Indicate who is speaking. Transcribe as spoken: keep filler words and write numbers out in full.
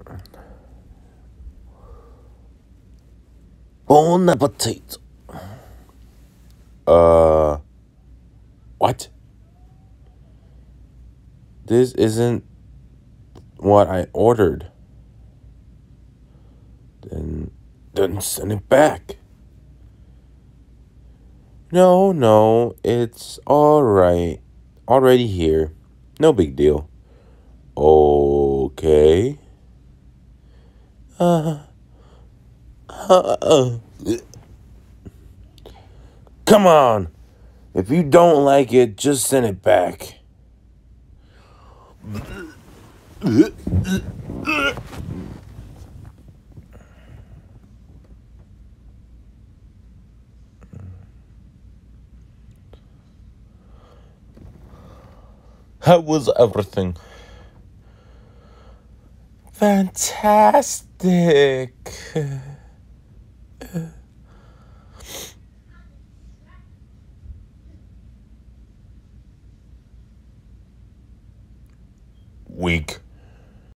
Speaker 1: Bon appetit. Uh, what? This isn't what I ordered. Then, then send it back. No, no, it's alright. Already here. No big deal. Okay. Uh, uh, uh. Come on. If you don't like it, just send it back. How was everything? Fantastic. Weak.